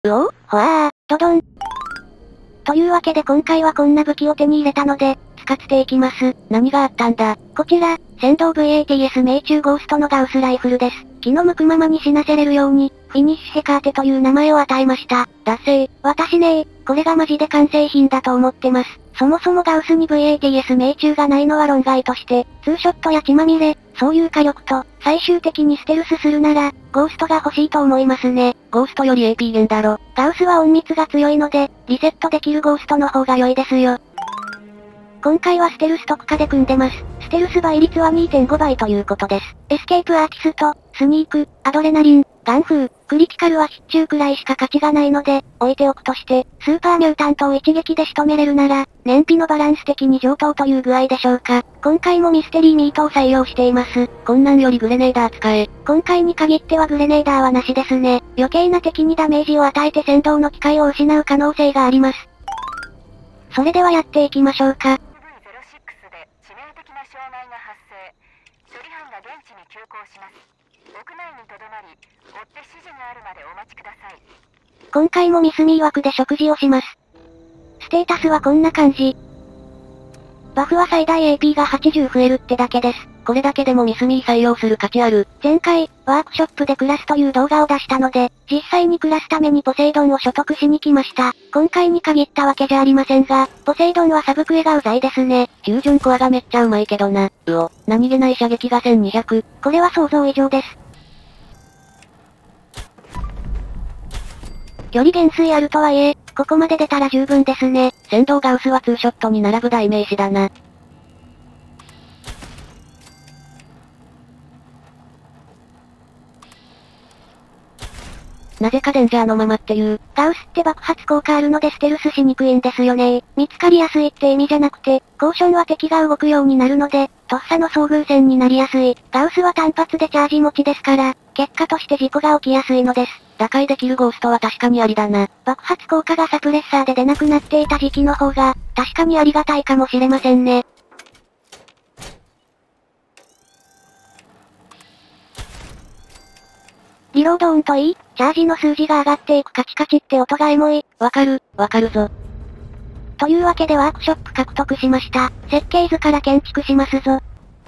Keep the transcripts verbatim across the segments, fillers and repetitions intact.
うおう、ほわー、ドドン。というわけで今回はこんな武器を手に入れたので、使っていきます。 何があったんだ？ こちら、戦闘 ブイエーティーエス 命中ゴーストのガウスライフルです。気の向くままに死なせれるように、フィニッシュヘカーテという名前を与えました。 だっせー。 私ねー、これがマジで完成品だと思ってます。そもそもガウスに ブイエーティーエス 命中がないのは論外として、ツーショットや血まみれ、そういう火力と、最終的にステルスするなら、ゴーストが欲しいと思いますね。 ゴーストより エーピー 減だろ。 ガウスは隠密が強いので、リセットできるゴーストの方が良いですよ。今回はステルス特化で組んでます。ステルス倍率は にてんご 倍ということです。エスケープアーティスト、スニーク、アドレナリン、ガンフー、クリティカルは必中くらいしか価値がないので、置いておくとして、スーパーミュータントを一撃で仕留めれるなら、燃費のバランス的に上等という具合でしょうか。今回もミステリーミートを採用しています。 こんなんよりグレネーダー使え。 今回に限ってはグレネーダーはなしですね。余計な敵にダメージを与えて戦闘の機会を失う可能性があります。それではやっていきましょうか。 障害が発生。処理班が現地に急行します。屋内にとどまり、追って指示があるまでお待ちください。 今回もミスミー枠で食事をします。ステータスはこんな感じ。バフは最大 エーピー がはちじゅう増えるってだけです。 これだけでもミスミー採用する価値ある。 前回、ワークショップでクラスという動画を出したので、実際にクラスためにポセイドンを所得しに来ました。今回に限ったわけじゃありませんが、ポセイドンはサブクエがうざいですね。 フュージョンコアがめっちゃうまいけどな。うお、何気ない射撃がせんにひゃく。 これは想像以上です。距離減衰あるとはいえ、ここまで出たら十分ですね。 戦闘ガウスはツーショットに並ぶ代名詞だな。なぜかデンジャーのままっていう。 ガウスって爆発効果あるのでステルスしにくいんですよね。見つかりやすいって意味じゃなくて、コーションは敵が動くようになるので、とっさの遭遇戦になりやすい。ガウスは単発でチャージ持ちですから、結果として事故が起きやすいのです。 打開できるゴーストは確かにありだな。 爆発効果がサプレッサーで出なくなっていた時期の方が、確かにありがたいかもしれませんね。リロードオンといい、チャージの数字が上がっていくカチカチって音がエモい。 わかる、わかるぞ。 というわけでワークショップ獲得しました。設計図から建築しますぞ。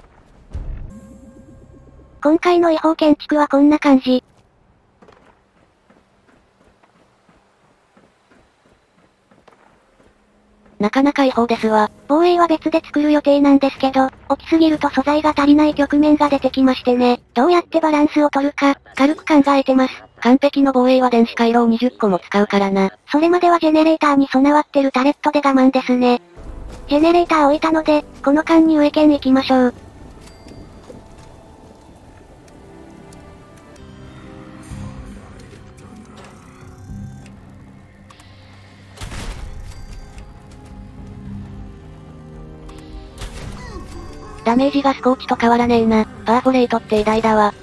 今回の違法建築はこんな感じ。 なかなか違法ですわ。 防衛は別で作る予定なんですけど、大きすぎると素材が足りない局面が出てきましてね。どうやってバランスを取るか、軽く考えてます。 完璧の防衛は電子回路をにじゅっこも使うからな。 それまではジェネレーターに備わってるタレットで我慢ですね。ジェネレーター置いたので、この間に植え剣行きましょう。 ダメージがスコーチと変わらねえな。パーフォレートって偉大だわ。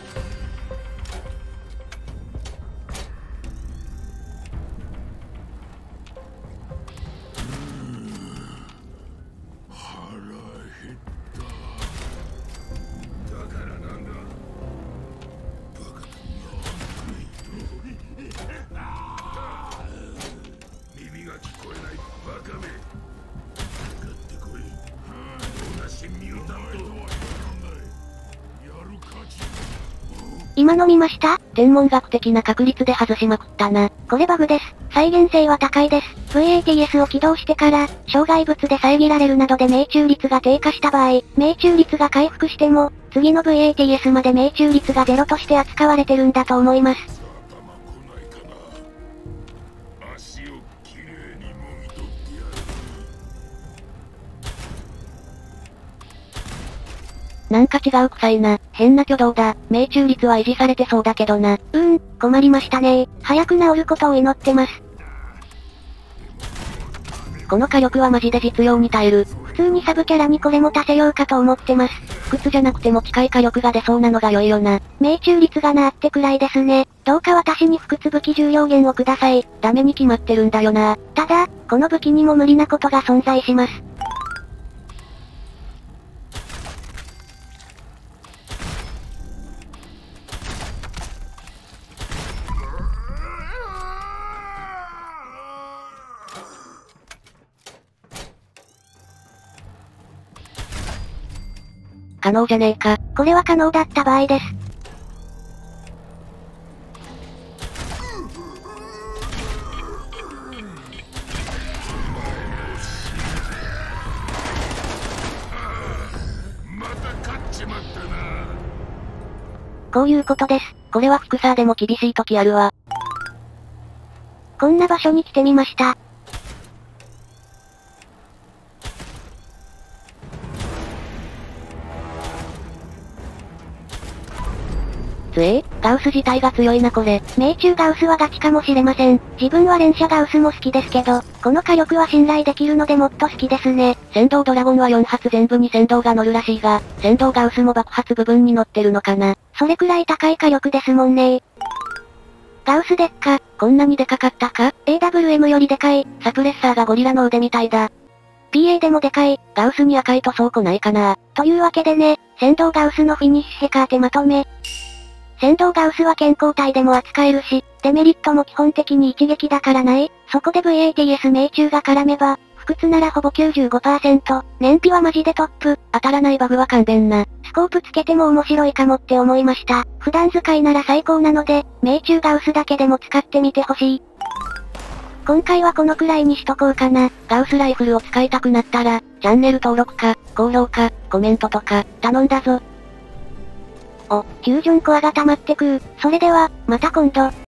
今の見ました？ 天文学的な確率で外しまくったな。 これバグです。再現性は高いです。ブイエーティーエス を起動してから、障害物で遮られるなどで命中率が低下した場合、命中率が回復しても、次の ブイエーティーエス まで命中率がゼロとして扱われてるんだと思います。 なんか違う臭いな。変な挙動だ。命中率は維持されてそうだけどな。 うーん、困りましたね。早く治ることを祈ってます。 この火力はマジで実用に耐える。 普通にサブキャラにこれも足せようかと思ってます。 不屈じゃなくても近い火力が出そうなのが良いよな。 命中率がなーってくらいですね。どうか私に不屈武器重量減をください。 ダメに決まってるんだよな。 ただ、この武器にも無理なことが存在します。 可能じゃねえか。 これは可能だった場合です。こういうことです。 これはフィクサーでも厳しい時あるわ。 こんな場所に来てみました。 つえガウス自体が強いなこれ。 命中ガウスはガチかもしれません。自分は連射ガウスも好きですけど、この火力は信頼できるのでもっと好きですね。 先導ドラゴンはよん発全部に先導が乗るらしいが、先導ガウスも爆発部分に乗ってるのかな。 それくらい高い火力ですもんね。ガウスでっか。 こんなにでかかったか？ エーダブリューエム よりでかい。 サプレッサーがゴリラの腕みたいだ。 ピーエー でもでかい。 ガウスに赤い塗装庫ないかな。 というわけでね、先導ガウスのフィニッシュヘカーテまとめ。先導ガウスは健康体でも扱えるし、デメリットも基本的に一撃だからない。そこで ブイエーティーエス 命中が絡めば、不屈ならほぼ きゅうじゅうごパーセント、燃費はマジでトップ。 当たらないバグは勘弁な。 スコープつけても面白いかもって思いました。普段使いなら最高なので、命中ガウスだけでも使ってみてほしい。今回はこのくらいにしとこうかな。 ガウスライフルを使いたくなったら、チャンネル登録か、高評価、コメントとか、頼んだぞ。 お、フュージョンコアが溜まってくー。それでは、また今度。